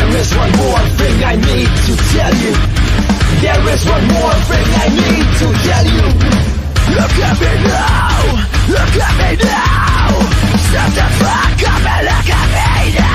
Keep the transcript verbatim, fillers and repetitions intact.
There is one more thing I need to tell you. There is one more thing I need to tell you. Look at me now, look at me now. Shut the fuck up and look at me now.